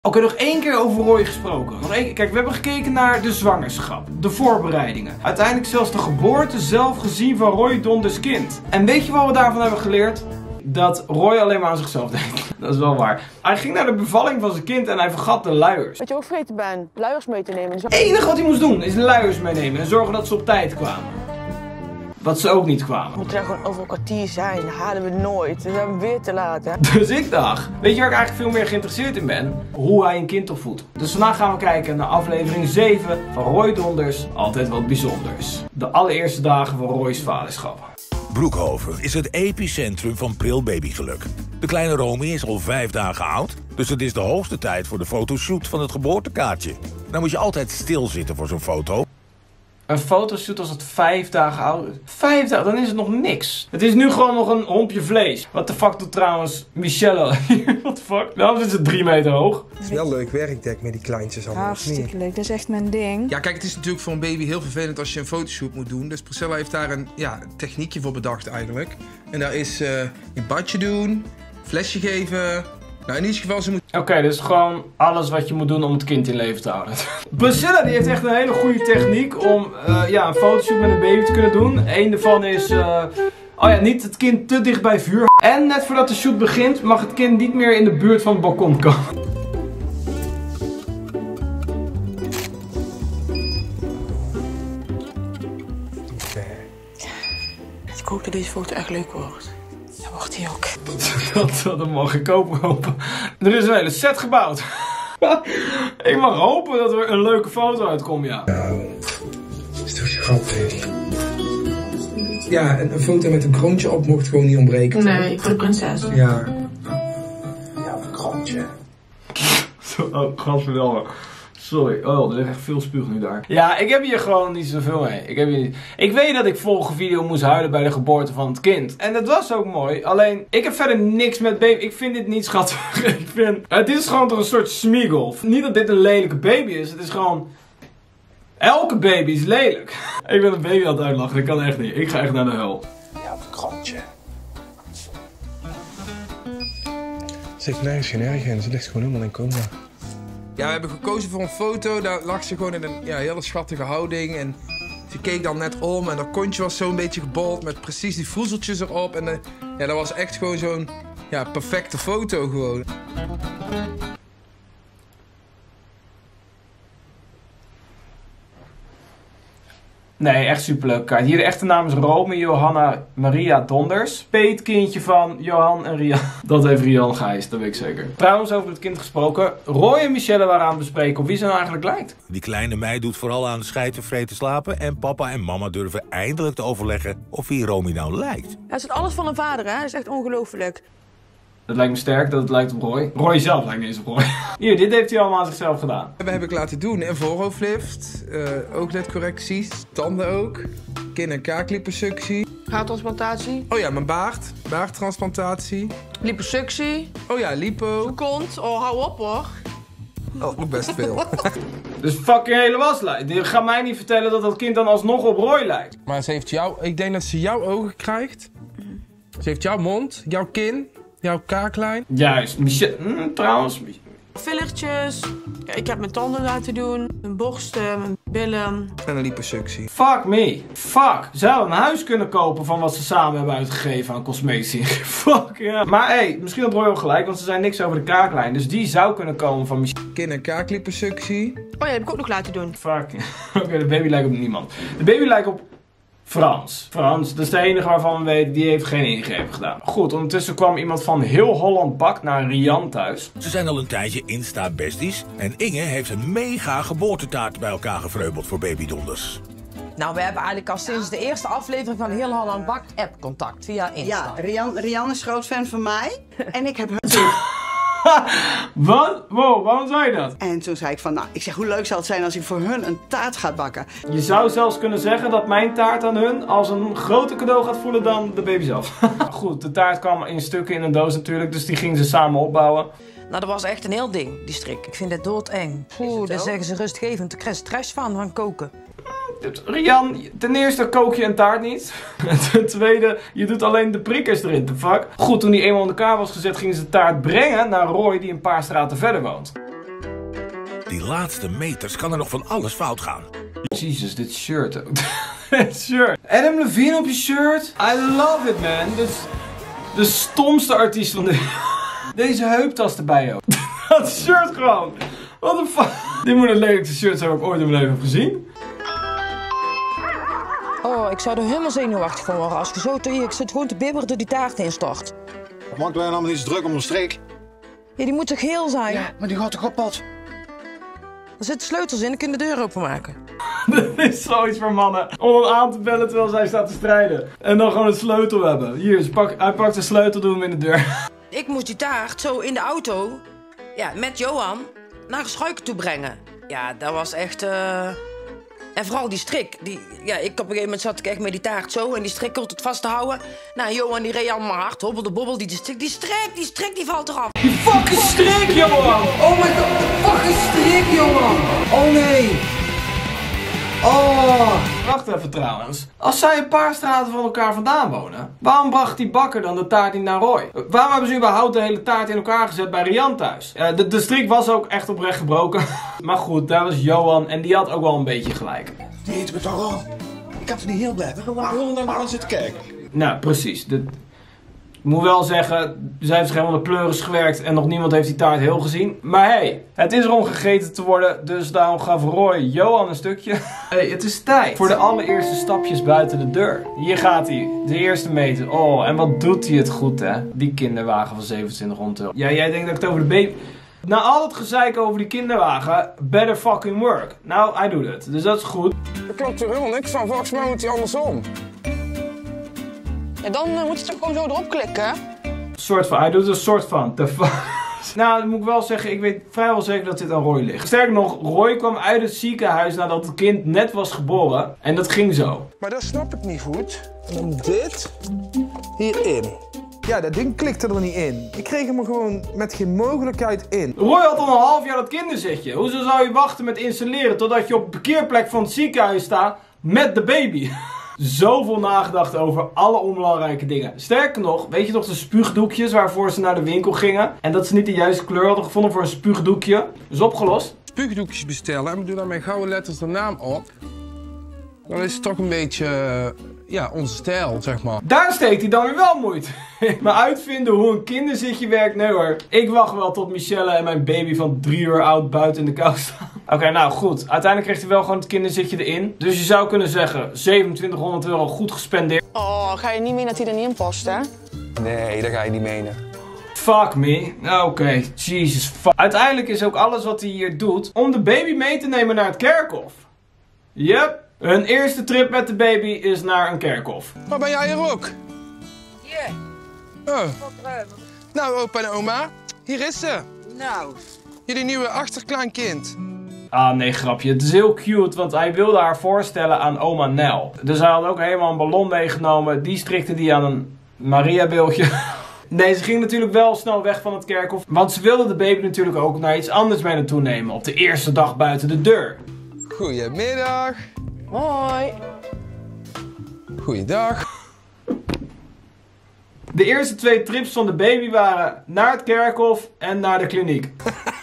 Oké, nog één keer over Roy gesproken. Kijk, we hebben gekeken naar de zwangerschap, de voorbereidingen. Uiteindelijk zelfs de geboorte zelf gezien van Roy Donders kind. En weet je wat we daarvan hebben geleerd? Dat Roy alleen maar aan zichzelf denkt. Dat is wel waar. Hij ging naar de bevalling van zijn kind en hij vergat de luiers. Dat je ook vergeten bent, luiers mee te nemen. Het enige wat hij moest doen is de luiers meenemen en zorgen dat ze op tijd kwamen. Wat ze ook niet kwamen. We moeten daar gewoon over een kwartier zijn. Dat halen we nooit. We zijn weer te laat, hè. Dus ik dacht, weet je waar ik eigenlijk veel meer geïnteresseerd in ben? Hoe hij een kind opvoedt. Dus vandaag gaan we kijken naar aflevering 7 van Roy Donders, Altijd Wat Bijzonders. De allereerste dagen van Roy's vaderschap. Broekhoven is het epicentrum van prilbabygeluk. De kleine Romy is al 5 dagen oud, dus het is de hoogste tijd voor de fotoshoot van het geboortekaartje. Nou moet je altijd stilzitten voor zo'n foto. Een fotoshoot als het 5 dagen oud is. 5 dagen, dan is het nog niks. Het is nu gewoon nog een hompje vlees. Wat de fuck doet trouwens Michelle hier? What the fuck? Nou is het 3 meter hoog. Het is wel leuk werk, denk ik, met die kleintjes allemaal. Hartstikke leuk, dat is echt mijn ding. Ja, kijk, het is natuurlijk voor een baby heel vervelend als je een fotoshoot moet doen. Dus Priscilla heeft daar een techniekje voor bedacht eigenlijk. En daar is een badje doen, flesje geven. Nou, in ieder geval, ze moet... Oké, dus gewoon alles wat je moet doen om het kind in leven te houden. Priscilla die heeft echt een hele goede techniek om een fotoshoot met een baby te kunnen doen. Eén daarvan is... niet het kind te dicht bij vuur. En net voordat de shoot begint mag het kind niet meer in de buurt van het balkon komen. Ik hoop dat deze foto echt leuk wordt. Dat wordt hij ook. Dat mag ik ook hopen. Er is een hele set gebouwd. Ik mag hopen dat er een leuke foto uitkomt, ja. Nou, dat is toch grappig. Ja, een foto met een kroontje op mocht gewoon niet ontbreken. Nee, voor de prinses. Ja. Ja, een kroontje. Oh, gadverdamme. Sorry, er ligt echt veel spuug nu daar. Ja, ik heb hier gewoon niet zoveel mee. Ik weet dat ik vorige video moest huilen bij de geboorte van het kind. En dat was ook mooi. Alleen, ik heb verder niks met baby. Ik vind dit niet schattig. Dit is gewoon toch een soort smiegel. Niet dat dit een lelijke baby is. Het is gewoon... Elke baby is lelijk. Ik ben een baby aan het uitlachen. Dat kan echt niet. Ik ga echt naar de hel. Ja, een kroontje. Ze heeft nergens geen erg in. Ze ligt gewoon helemaal in coma. Ja, we hebben gekozen voor een foto. Daar lag ze gewoon in een hele schattige houding. En ze keek dan net om en haar kontje was zo'n beetje gebold met precies die vroezeltjes erop. En dat was echt gewoon zo'n perfecte foto gewoon. Nee, echt superleuk kaart. Hier de echte naam is Romy Johanna Maria Donders. Peetkindje van Johan en Rian. Dat heeft Rian Gijs, dat weet ik zeker. Trouwens, over het kind gesproken. Roy en Michelle waren aan het bespreken op wie ze nou eigenlijk lijkt. Die kleine meid doet vooral aan schijten, vreten, slapen. En papa en mama durven eindelijk te overleggen of wie Romy nou lijkt. Hij is alles van een vader, hè? Dat is echt ongelooflijk. Het lijkt me sterk dat het lijkt op Roy. Roy zelf lijkt niet eens op Roy. Hier, dit heeft hij allemaal aan zichzelf gedaan. Dat heb ik laten doen. Een voorhoofdlift, ooglidcorrecties, tanden ook, kin- en kaakliposuctie. Haartransplantatie. Oh ja, mijn baard, baardtransplantatie. Liposuctie. Oh ja, lipo. Kont. Oh, hou op hoor. Oh, nog best veel. Dus fucking hele waslijst. Je gaat mij niet vertellen dat dat kind dan alsnog op Roy lijkt. Maar ze heeft ik denk dat ze jouw ogen krijgt. Ze heeft jouw mond, jouw kin, jouw kaaklijn. Juist, Michelle, trouwens. Fillertjes. Ja, ik heb mijn tanden laten doen. Mijn borsten, mijn billen. En een liposuctie. Fuck me. Fuck. Ze hadden een huis kunnen kopen van wat ze samen hebben uitgegeven aan cosmetici. Fuck ja. Maar hey, misschien had Roy wel gelijk, want ze zei niks over de kaaklijn. Dus die zou kunnen komen van Michelle. Kin- en kaakliposuctie. Oh ja, dat heb ik ook nog laten doen. Fuck. Oké, de baby lijkt op niemand. De baby lijkt op Frans. Frans, dat is de enige waarvan we weten, die heeft geen ingreep gedaan. Goed, ondertussen kwam iemand van Heel Holland Bakt naar Rian thuis. Ze zijn al een tijdje Insta-besties. En Inge heeft een mega geboortetaart bij elkaar gevreubeld voor Baby Donders. Nou, we hebben eigenlijk al sinds de eerste aflevering van Heel Holland Bakt app-contact via Insta. Ja, Rian is groot fan van mij. En ik heb Wat? Wow, waarom zei je dat? En toen zei ik van, hoe leuk zal het zijn als ik voor hun een taart ga bakken. Je zou zelfs kunnen zeggen dat mijn taart aan hun als een groter cadeau gaat voelen dan de baby zelf. Goed, de taart kwam in stukken in een doos natuurlijk, dus die gingen ze samen opbouwen. Nou, dat was echt een heel ding, die strik. Ik vind het doodeng. Oeh, daar zeggen ze rustgevend. Ik krijg stress van koken. Rian, ten eerste kook je een taart niet. Ten tweede, je doet alleen de prikkers erin, the fuck. Goed, toen die eenmaal in elkaar was gezet, gingen ze de taart brengen naar Roy, die een paar straten verder woont. Die laatste meters kan er nog van alles fout gaan. Jezus, dit shirt ook. Dit shirt. Adam Levine op je shirt? I love it, man. Dit is de stomste artiest van de... Deze heuptas erbij ook. Dat shirt gewoon. What the fuck. Dit moet het lelijkste shirt zijn wat ik ooit in mijn leven heb gezien. Oh, ik zou er helemaal zenuwachtig van worden als je zo ik zit gewoon te bibberen door die taart heen stort. Maakt wij allemaal niet zo druk om een streek? Ja, die moet toch heel zijn? Ja, maar die gaat toch kapot? Er zitten sleutels in, dan kun je de deur openmaken. Dit is zoiets voor mannen. Om hem aan te bellen terwijl zij staat te strijden. En dan gewoon een sleutel hebben. Hier, hij pakt de sleutel, doet hem in de deur. Ik moest die taart zo in de auto, ja, met Johan, naar Schuiken toe brengen. Ja, dat was echt... En vooral die strik. Ja, op een gegeven moment zat ik echt met die taart zo en die strik komt het vast te houden. Nou, Johan die reed allemaal hard, hobbelde bobbel, die strik die valt eraf. Die fucking strik, Johan! Oh my god, de fucking strik, Johan! Oh nee! Oh! Wacht even trouwens. Als zij een paar straten van elkaar vandaan wonen, waarom bracht die bakker dan de taart niet naar Roy? Waarom hebben ze überhaupt de hele taart in elkaar gezet bij Rian thuis? De strik was ook echt oprecht gebroken. Maar goed, daar was Johan en die had ook wel een beetje gelijk. Die eten we toch al? Ik kan er niet heel blijven. We gaan heel lang aan zitten kijken. Nou, precies. Ik moet wel zeggen, zij heeft helemaal de pleuris gewerkt en nog niemand heeft die taart heel gezien. Maar hey, het is er om gegeten te worden, dus daarom gaf Roy Johan een stukje. Hey, het is tijd voor de allereerste stapjes buiten de deur. Hier gaat hij, de eerste meter. Oh, en wat doet hij het goed, hè? Die kinderwagen van 2700 euro. Ja, jij denkt dat ik het over de baby... Na al het gezeik over die kinderwagen, better fucking work. Nou, hij doet het, dus dat is goed. Er klopt er helemaal niks van, volgens mij moet hij andersom. Ja, dan moet je toch gewoon zo erop klikken. Soort van, hij doet een soort van. Nou, dan moet ik wel zeggen, ik weet vrijwel zeker dat dit aan Roy ligt. Sterker nog, Roy kwam uit het ziekenhuis nadat het kind net was geboren. En dat ging zo. Maar dat snap ik niet goed. En dan dit hierin. Ja, dat ding klikte er niet in. Ik kreeg hem er gewoon met geen mogelijkheid in. Roy had al een half jaar dat kinderzitje. Hoezo zou je wachten met installeren totdat je op de parkeerplek van het ziekenhuis staat met de baby? Zoveel nagedacht over alle onbelangrijke dingen. Sterker nog, weet je nog de spuugdoekjes waarvoor ze naar de winkel gingen? En dat ze niet de juiste kleur hadden gevonden voor een spuugdoekje? Is opgelost. Spuugdoekjes bestellen en we doen daar met gouden letters de naam op. Dan is het toch een beetje, ja, onze stijl, zeg maar. Daar steekt hij dan weer wel moeite. Maar uitvinden hoe een kinderzitje werkt, nee hoor. Ik wacht wel tot Michelle en mijn baby van 3 uur oud buiten in de kou staan. Oké, nou goed. Uiteindelijk kreeg hij wel gewoon het kinderzitje erin. Dus je zou kunnen zeggen, 2700 euro goed gespendeerd. Oh, ga je niet mee dat hij er niet in past, hè? Nee, dat ga je niet menen. Fuck me. Oké, Jesus fuck. Uiteindelijk is ook alles wat hij hier doet om de baby mee te nemen naar het kerkhof. Yep. Hun eerste trip met de baby is naar een kerkhof. Maar ben jij er ook? Hier. Oh. Nou, opa en oma, hier is ze. Nou. Jullie nieuwe achterkleinkind. Ah nee, grapje. Het is heel cute, want hij wilde haar voorstellen aan oma Nel. Dus hij had ook helemaal een ballon meegenomen. Die strikte die aan een Maria-beeldje. Nee, ze ging natuurlijk wel snel weg van het kerkhof. Want ze wilde de baby natuurlijk ook naar iets anders mee naartoe nemen. Op de eerste dag buiten de deur. Goedemiddag. Hoi. Goeiedag. De eerste 2 trips van de baby waren naar het kerkhof en naar de kliniek.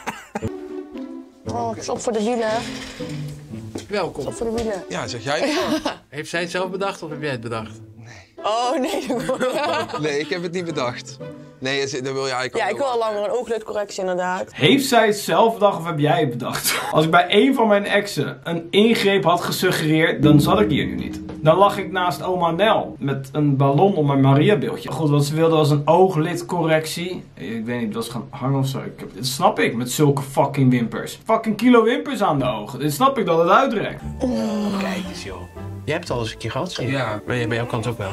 Oh, pas op voor de wielen. Welkom. Pas op voor de wielen. Ja, zeg jij het maar. Heeft zij het zelf bedacht of heb jij het bedacht? Oh, nee. Nee, ik heb het niet bedacht. Nee, dat wil jij ook. Ja, ik wil al langer een ooglidcorrectie inderdaad. Heeft zij het zelf bedacht of heb jij het bedacht? Als ik bij een van mijn exen een ingreep had gesuggereerd, dan zat ik hier nu niet. Dan lag ik naast oma Nel met een ballon om mijn Maria-beeldje. Goed, wat ze wilde was een ooglidcorrectie. Ik weet niet, dat was gaan hangen of zo. Dat snap ik, met zulke fucking wimpers. Fucking kilo wimpers aan de ogen. Dit snap ik dat het uitrekt. Kijk eens joh. Je hebt het al eens een keer gehad, zie je? Ja. Bij jouw kant ook wel.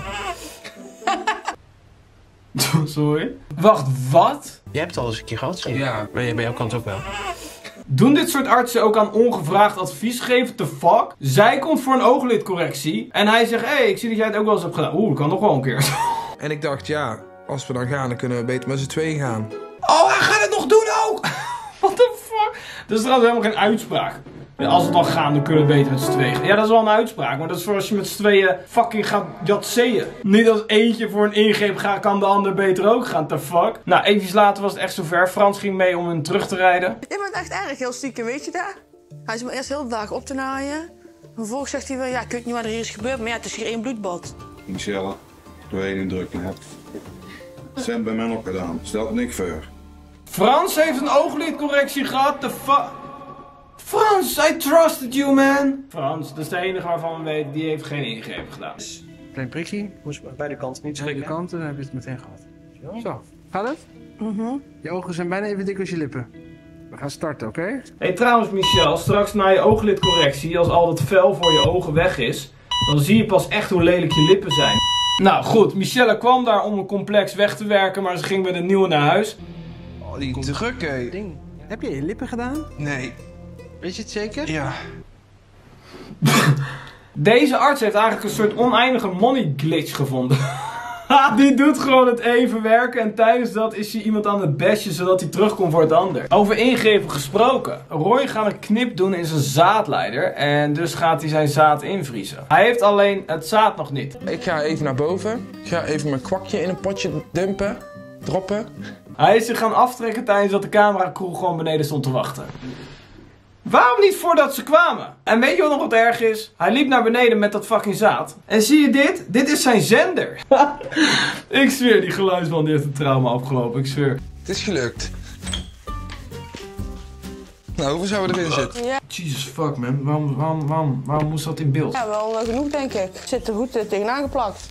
Sorry? Wacht, wat? Je hebt het al eens een keer gehad, zie je? Ja. Bij jouw kant ook wel. Doen dit soort artsen ook aan ongevraagd advies geven? The fuck? Zij komt voor een ooglidcorrectie. En hij zegt, hé, ik zie dat jij het ook wel eens hebt gedaan. Oeh, dat kan nog wel een keer. En ik dacht, ja, als we dan gaan, dan kunnen we beter met z'n tweeën gaan. Oh, hij gaat het nog doen ook! What the fuck? Dat is trouwens helemaal geen uitspraak. Ja, als het dan gaan, dan kunnen we beter met z'n tweeën gaan. Ja, dat is wel een uitspraak, maar dat is voor als je met z'n tweeën fucking gaat jatseeën. Niet als eentje voor een ingreep gaat, kan de ander beter ook gaan, the fuck. Nou, even later was het echt zover. Frans ging mee om hem terug te rijden. Je bent echt erg heel stiekem, weet je dat? Hij is me eerst heel de dag op te naaien. Vervolgens zegt hij wel, ja, ik weet niet wat er hier is gebeurd, maar ja, het is hier 1 bloedbad. Michelle, doorheen een druk hebt. Dat zijn bij mij nog gedaan. Stelt niks voor. Frans heeft een ooglidcorrectie gehad, the fuck. Frans, I trusted you, man. Frans, dat is de enige waarvan we weten, die heeft geen ingreep gedaan. Klein prikje. Moest beide kanten niet schrikken. Beide kanten, dan heb je het meteen gehad. Zo, gaat het? Je ogen zijn bijna even dik als je lippen. We gaan starten, oké? Hey, trouwens, Michel, straks na je ooglidcorrectie, als al dat vel voor je ogen weg is, dan zie je pas echt hoe lelijk je lippen zijn. Nou goed, Michelle kwam daar om een complex weg te werken, maar ze ging met een nieuwe naar huis. Oh, die druk, hé. Ding. Heb je je lippen gedaan? Nee. Weet je het zeker? Ja. Deze arts heeft eigenlijk een soort oneindige money glitch gevonden. Die doet gewoon het even werken en tijdens dat is hij iemand aan het bestje zodat hij terugkomt voor het ander. Over ingrepen gesproken. Roy gaat een knip doen in zijn zaadleider en dus gaat hij zijn zaad invriezen. Hij heeft alleen het zaad nog niet. Ik ga even naar boven. Ik ga even mijn kwakje in een potje dumpen. Droppen. Hij is zich gaan aftrekken tijdens dat de cameracrew gewoon beneden stond te wachten. Waarom niet voordat ze kwamen? En weet je wat nog wat erg is? Hij liep naar beneden met dat fucking zaad. En zie je dit? Dit is zijn zender. Ik zweer, die geluidsman die heeft een trauma opgelopen. Ik zweer. Het is gelukt. Nou, hoeveel zouden we erin zitten? Ja. Jesus fuck man. Waarom moest dat in beeld? Ja, wel genoeg denk ik. Zit er goed tegenaan geplakt.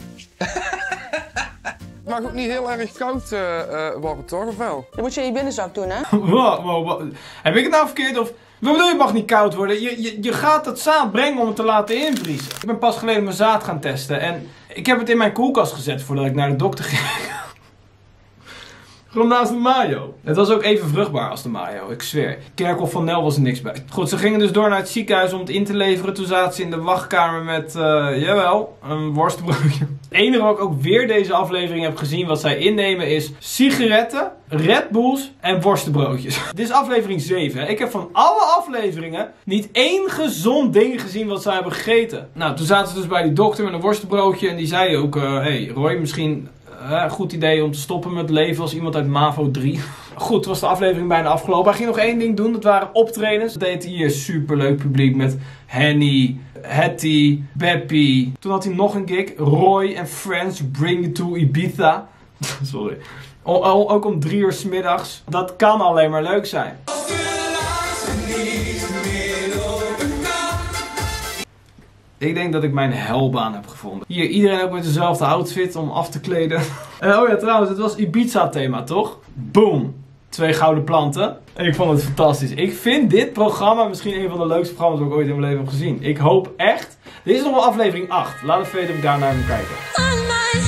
Het mag ook niet heel erg koud worden, toch? Of wel? Dat moet je in je binnenzak doen, hè? Wow. Heb ik het nou verkeerd of... Wat bedoel je, het mag niet koud worden? Je gaat het zaad brengen om het te laten invriezen. Ik ben pas geleden mijn zaad gaan testen en ik heb het in mijn koelkast gezet voordat ik naar de dokter ging. Gewoon naast de mayo. Het was ook even vruchtbaar als de mayo, ik zweer. Kerkhof van Nel was er niks bij. Goed, ze gingen dus door naar het ziekenhuis om het in te leveren. Toen zaten ze in de wachtkamer met, jawel, een worstbroodje. Het enige wat ik ook weer deze aflevering heb gezien wat zij innemen is sigaretten, Red Bulls en worstenbroodjes. Dit is aflevering 7. Hè. Ik heb van alle afleveringen niet één gezond ding gezien wat zij hebben gegeten. Nou, toen zaten ze dus bij die dokter met een worstenbroodje en die zei ook, hey Roy, misschien... goed idee om te stoppen met leven als iemand uit MAVO 3. Goed, toen was de aflevering bijna afgelopen. Hij ging nog één ding doen, dat waren optredens. Dat deed hij hier superleuk publiek met Henny, Hetty, Beppie. Toen had hij nog een gig, Roy and Friends Bring You to Ibiza. Sorry. Ook om 3 uur 's middags. Dat kan alleen maar leuk zijn. Ik denk dat ik mijn helbaan heb gevonden. Hier, iedereen ook met dezelfde outfit om af te kleden. Oh ja, trouwens, het was Ibiza thema, toch? Boom! 2 gouden planten. En ik vond het fantastisch. Ik vind dit programma misschien een van de leukste programma's die ik ooit in mijn leven heb gezien. Ik hoop echt... Dit is nog wel aflevering 8. Laat het weten of ik daar naar moet kijken.